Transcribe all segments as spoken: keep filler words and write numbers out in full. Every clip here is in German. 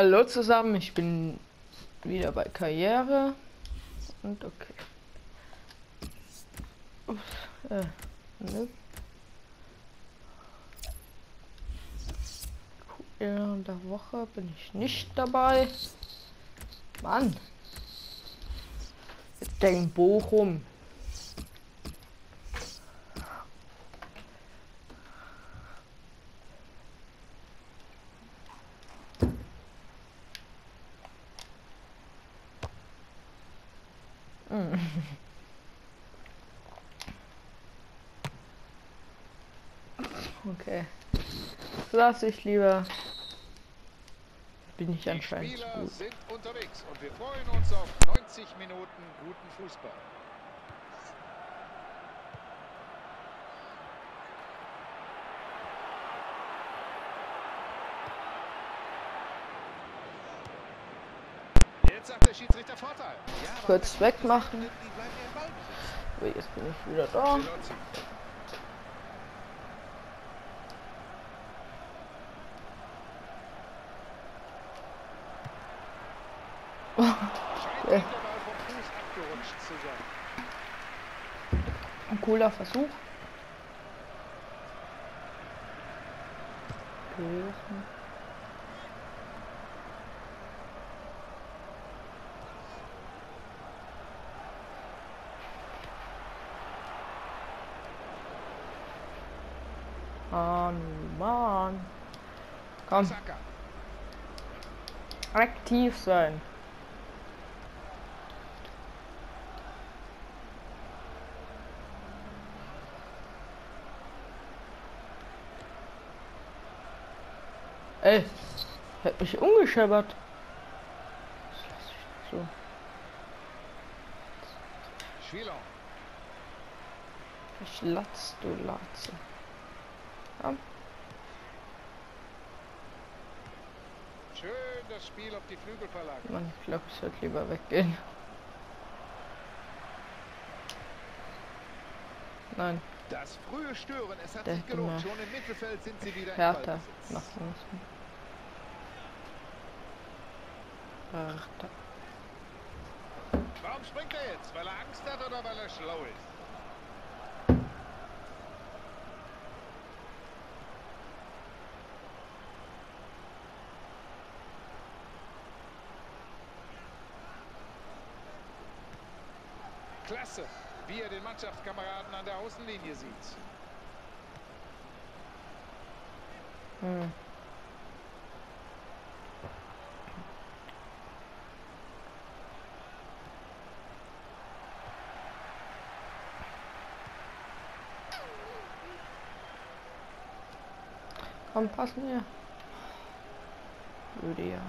Hallo zusammen, ich bin wieder bei Karriere und okay. Ups, äh, ne? In der Woche bin ich nicht dabei. Mann. Mit dem Bochum. Hm. Okay. Lass ich lieber. Bin ich anscheinend Die zu Spieler gut. sind unterwegs und wir freuen uns auf neunzig Minuten guten Fußball. Jetzt sagt der Schiedsrichter Vorteil. Ja, Kurz wegmachen. die bleiben ja im Ballbesitz. So, jetzt bin ich wieder da. Ancelotti. Scheint Okay. ihm der Ball vom Fuß abgerutscht zu sein. Ein cooler Versuch. Gewesen. Mann, Mann. Komm, Saka. aktiv sein. Ey, hat mich umgescheppert. So. Schwilon. Ich latz, du Latze. Ja. Schön das Spiel auf die Flügel verlagert. Mann, ich glaube, ich sollte lieber weggehen. Nein, Das frühe Stören, es hat der sich hätte gelohnt. mal Schon im Mittelfeld sind sie wieder im härter Ballbesitz. machen müssen. Härter. Warum springt er jetzt? Weil er Angst hat oder weil er schlau ist? Klasse, wie er den Mannschaftskameraden an der Außenlinie sieht. Hm. Komm, pass mir. Würde ja.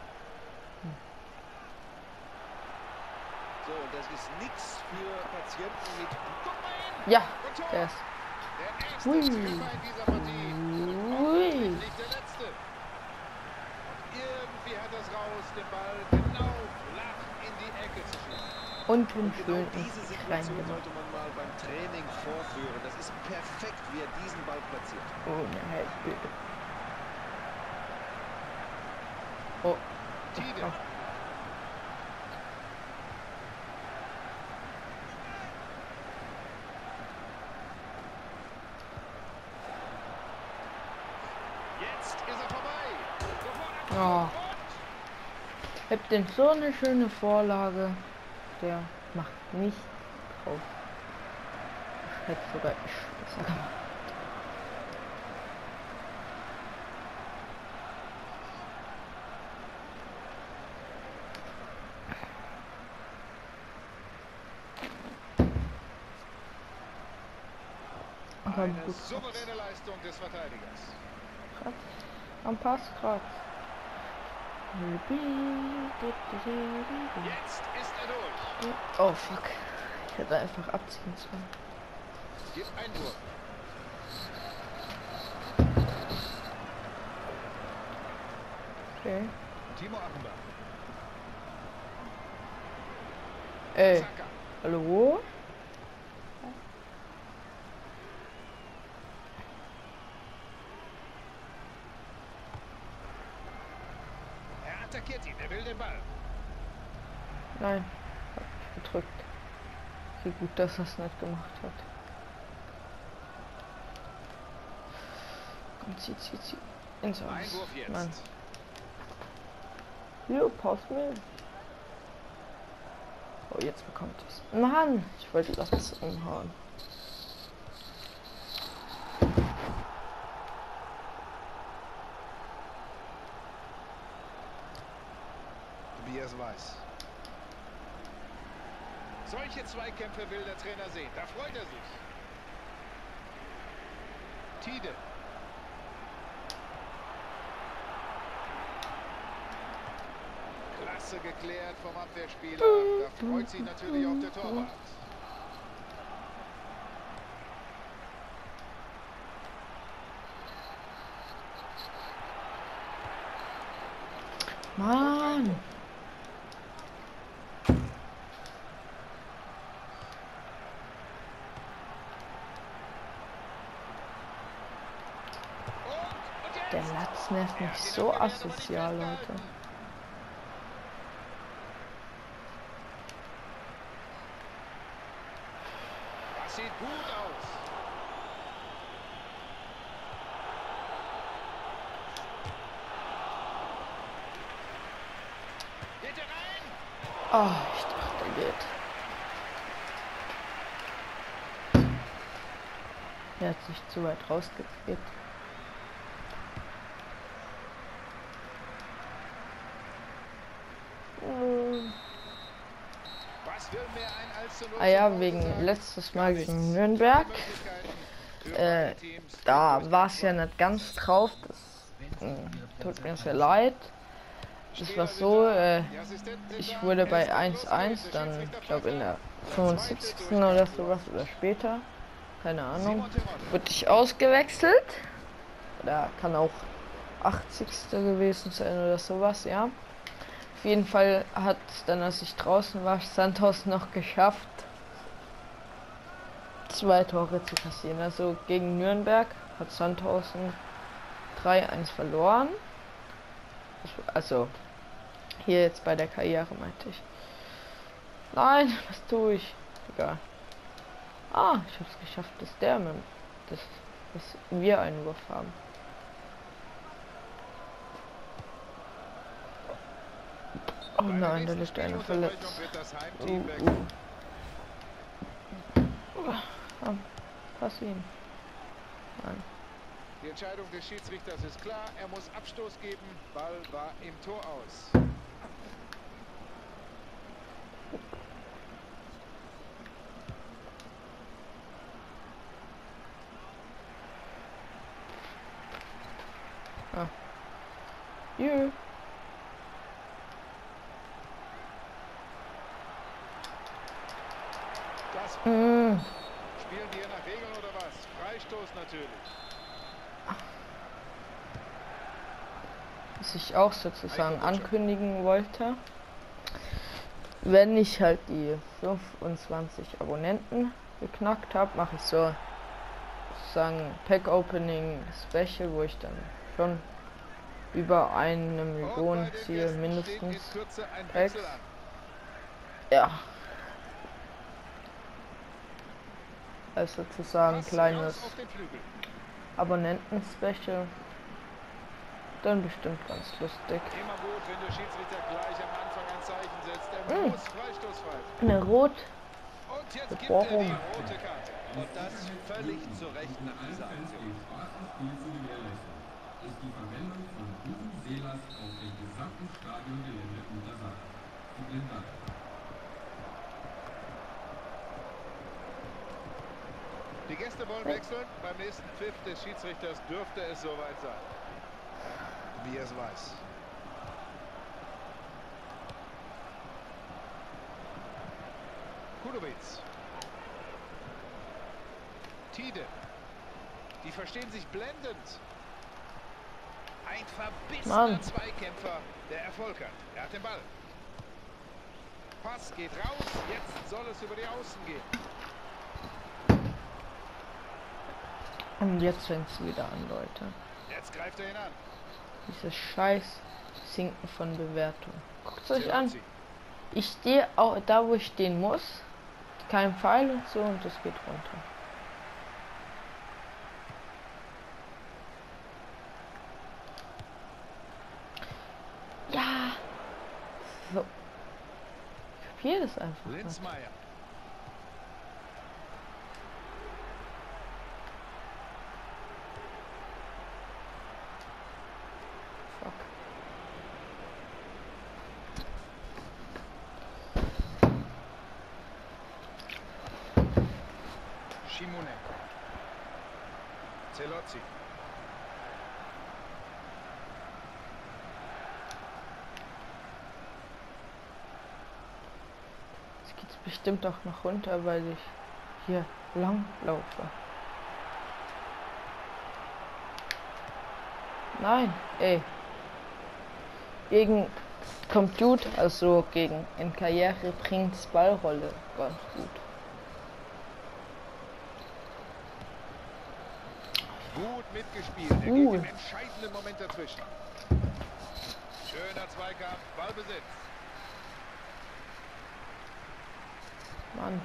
So, und das ist nichts für Patienten mit... Guck mal hin! Ja, Und Tor! der ist. Der erste Hui. Treffer in dieser Partie. Und Hui. hoffentlich nicht der letzte. Und irgendwie hat er es raus, den Ball genau flach in die Ecke zu schießen. Und den Und genau schön diese ins Situation Kleingemacht. sollte man mal beim Training vorführen. Das ist perfekt, wie er diesen Ball platziert. Ohne Heldbild. Oh. Tide. Oh. Jetzt ist er vorbei. Sofort Oh. Aktion. Ich hab den so eine schöne Vorlage. Der macht nicht drauf. Ich hätte sogar ich besser gemacht. Aber Eine gut. souveräne Leistung des Verteidigers. Kratz. Am Pass Kratz. Jetzt ist er durch. Oh fuck. Ich hätte einfach abziehen sollen. Gibt Einwurf. Okay. Timo Achenbach. Ey. Saka. Hallo? Er den Ball. Nein, hab mich gedrückt. Wie gut, dass er es nicht gemacht hat. Komm, zieh, zieh, zieh. Ins Aus. Einwurf jetzt. Mann. Jo, passt mir. Oh, jetzt bekommt es. Mann, ich wollte das umhauen. Tobias Weiß. Solche Zweikämpfe will der Trainer sehen. Da freut er sich. Tide. Klasse geklärt vom Abwehrspieler. Da freut sich natürlich auch der Torwart. Mann. Der Latz nervt mich so asozial, Leute. Das sieht gut aus. Geht er rein? Oh, ich dachte, er geht. Er hat sich zu weit rausgekriegt. Was will mehr ein als zu null Ah ja, zu wegen sagen? letztes Mal gegen Nürnberg. Äh, da war es ja nicht ganz drauf. Das äh, tut mir sehr leid. Das war so, äh, ich wurde bei eins eins dann, glaube in der fünfundsiebzigsten oder sowas oder später, keine Ahnung, wurde ich ausgewechselt. Oder kann auch achtzigste gewesen sein oder sowas, ja. Auf jeden Fall hat dann, als ich draußen war, Santos noch geschafft, zwei Tore zu kassieren. Also gegen Nürnberg hat Sandhausen drei eins verloren. Also hier jetzt bei der Karriere meinte ich. Nein, was tue ich? Egal. Ah, ich habe es geschafft, dass der mit, dass, dass wir einen Wurf haben. Oh nein, da liegt einer verletzt. Uh, uh. Ah, pass ihn. Nein. Die Entscheidung des Schiedsrichters ist klar. Er muss Abstoß geben. Ball war im Tor aus. Ah. Jö. Das Mm. spielen die hier nach Regeln oder was? Freistoß natürlich. Was ich auch sozusagen ankündigen wollte, wenn ich halt die fünfundzwanzig Abonnenten geknackt habe, mache ich so sozusagen Pack Opening Special, wo ich dann schon über eine Million ziehe, mindestens Packs. Ja. Also sozusagen kleines Abonnenten-Special. Dann bestimmt ganz lustig. Immer gut, wenn der Schiedsrichter gleich am Anfang ein Zeichen setzt. Er Mm. muss Freistoß pfeifen. Eine Rot. Und jetzt gibt Warum? er die rote Karte. Und das völlig zu Recht nach dieser Aktion. Ist die Verwendung von Vuvuzelas auf dem gesamten Stadiongelände untersagt. Vielen Dank. Die Gäste wollen wechseln. Beim nächsten Pfiff des Schiedsrichters dürfte es soweit sein. Tobias Weiß. Kudowitz. Tide. Die verstehen sich blendend. Ein verbissener Mann. Zweikämpfer, der Erfolg hat. Er hat den Ball. Pass geht raus. Jetzt soll es über die Außen gehen. Und jetzt fängt es wieder an, Leute. Jetzt greift er ihn an. Dieses scheiß Sinken von Bewertung. Guckt euch an. Ich stehe auch da, wo ich stehen muss. Kein Pfeil und so und das geht runter. Ja. So. Ich kapiere das einfach nicht. Linsmeier. Fuck. Shimonek. Zelozzi. Jetzt geht's bestimmt auch noch runter, weil ich hier lang laufe. Nein, ey. Gegen Computer, also gegen in Karriere bringt's Ballrolle ganz gut. Gut mitgespielt. Er Uh. geht im entscheidenden Moment dazwischen. Schöner Zweikampf. Ballbesitz. Mann.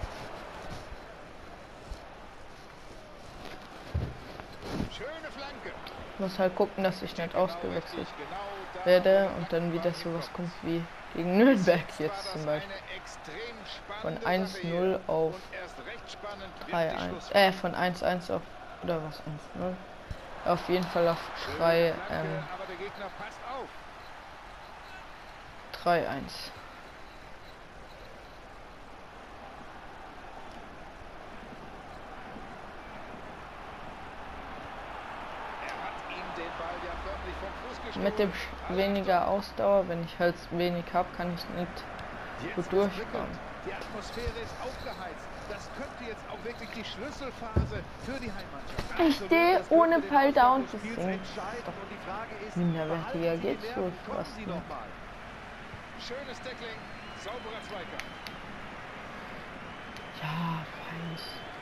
Schöne Flanke. Ich muss halt gucken, dass ich nicht Genau ausgewechselt richtig, genau da, werde wo und der dann wieder Ball sowas hinkommt. kommt wie gegen Nürnberg Jetzt war jetzt das zum Beispiel. eine extrem Von spannende eins Sache null hier. auf Und erst recht spannend wird drei die eins. Schlussphase. Äh, von eins eins auf, oder was, eins null. Auf jeden Fall auf Schöne drei, Flanke, ähm, aber der Gegner passt auf. drei eins. Er hat ihm den Ball ja förmlich vom Fuß gestoßen. Mit dem Sch- weniger Ausdauer, wenn ich halt wenig habe, kann ich nicht Jetzt gut wird's durchkommen. prickelnd. Die Atmosphäre ist aufgeheizt. Das könnte jetzt auch wirklich die Schlüsselphase für die Heimmannschaft. Ich stehe Das könnte ohne den Pfeil Ausgang down des zu Spiels singen. entscheiden. Und die Frage ist, Minderwertiger behalten Sie die geht's Nerven? wohl Kommen fast Sie nicht. noch mal. Schönes Tackling, sauberer Zweikampf. Ja, weiß.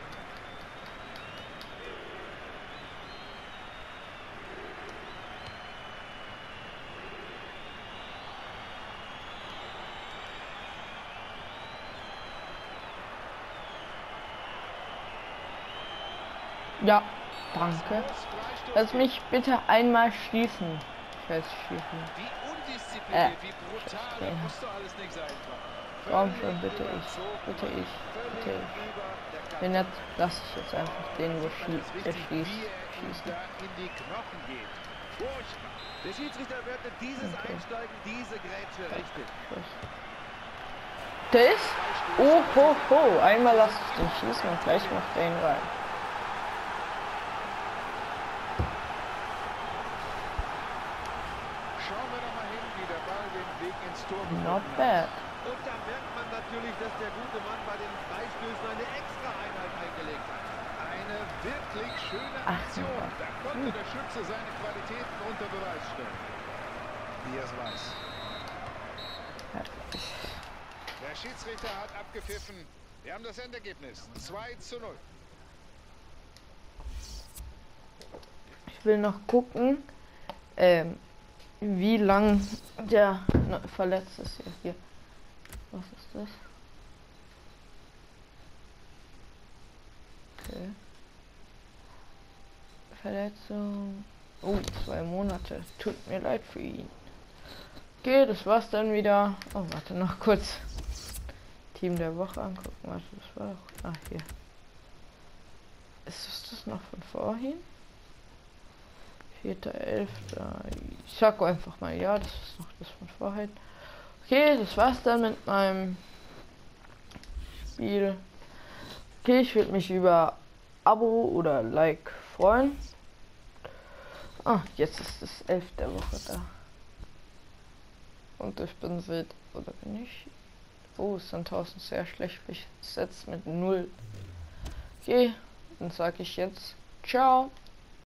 Ja, danke. Lass mich bitte einmal schießen. Ich weiß schießen. Wie undiszipliniert, Äh, wie brutal, okay. das muss doch alles nicht sein. Komm schon, bitte ich. Bitte ich. Bitte ich. Wenn nicht, lass ich jetzt einfach den, wo schie der schießt, Wie er ihm schießen. da in die Knochen geht. Furchtbar. Der Schiedsrichter wertet dieses Okay. Einsteigen, diese Grätsche richtig. Das? Oh, ho, ho. Einmal lass ich den schießen und gleich macht er ihn rein. Schauen wir doch mal hin, wie der Ball den Weg ins Tor gefunden Not hat. bad. Und da merkt man natürlich, dass der gute Mann bei den Freistößen eine extra Einheit eingelegt hat. Eine wirklich schöne Ach, Aktion. super. Da konnte der Schütze seine Qualitäten unter Beweis stellen. Wie er es weiß. Der Schiedsrichter hat abgepfiffen. Wir haben das Endergebnis. zwei zu null. Ich will noch gucken, ähm, wie lang der ne, verletzt ist hier. hier. Was ist das? Okay. Verletzung. Oh, zwei Monate. Tut mir leid für ihn. Okay, das war's dann wieder. Oh, warte noch kurz. Team der Woche angucken. Warte, das war doch. Ah, hier. Ist das, das noch von vorhin? vierter elfter Ich sag einfach mal ja, das ist noch das von vorhin. Okay, das war's dann mit meinem Spiel. Okay, ich würde mich über Abo oder Like freuen. Ah, jetzt ist das elfte Woche da. Und ich bin seit, oder bin ich? Oh, es sind tausend sehr schlecht besetzt mit null. Okay, dann sage ich jetzt ciao.